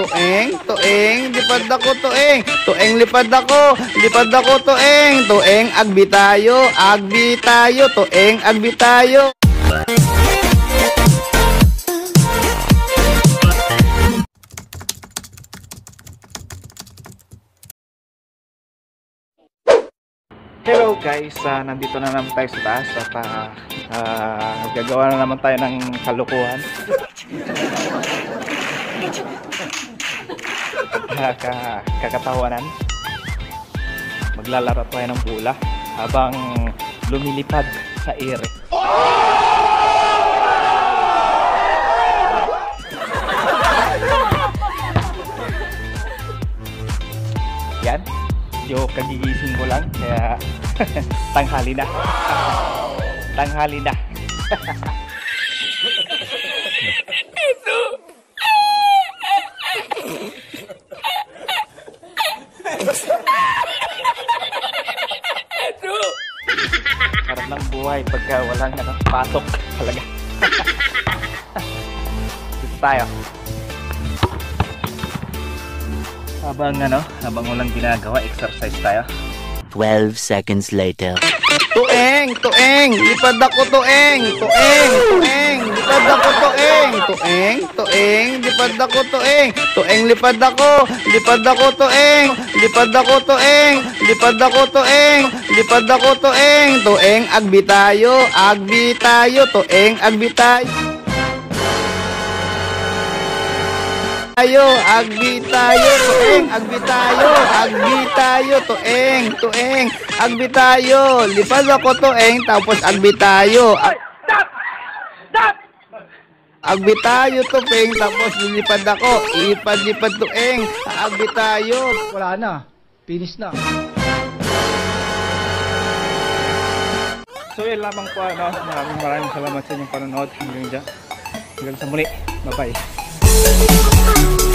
tueng, tueng, lipad ako, tueng, tueng, lipad ako, tueng, tueng, agbi tayo, tueng, agbi tayo. Hello guys, nandito na naman tayo sa taas at gagawa na naman tayo ng kalukuhan. Kakatawanan. Maglalaro tayo ng bola habang lumilipad sa ere. Yan. Yo, kagigising ko lang kaya tanghali na. Tanghali na. Sarap ng buhay pagka walang pasok talaga. Dito tayo. Habang walang ginagawa, exercise tayo. 12 seconds later. Tueng, tueng, lipad ako, tueng, tueng, tueng, lipad ako, tueng, tueng, tueng, lipad ako, tueng, tueng, lipad ako, tueng, lipad ako, tueng, lipad ako, tueng, lipad ako, tueng, tueng, agbi tayo, tueng, agbi tayo. Agbi tayo, tueng, agbi tayo, tueng, tueng, agbi tayo, lipad ako, tueng, tapos agbi tayo. Agbi tayo, tueng, tapos lilipad ako, lipad, tueng, agbi tayo. Wala na, finish na. So yun lamang po, maraming salamat sa inyong panonood hanggang sa muli. Bye bye.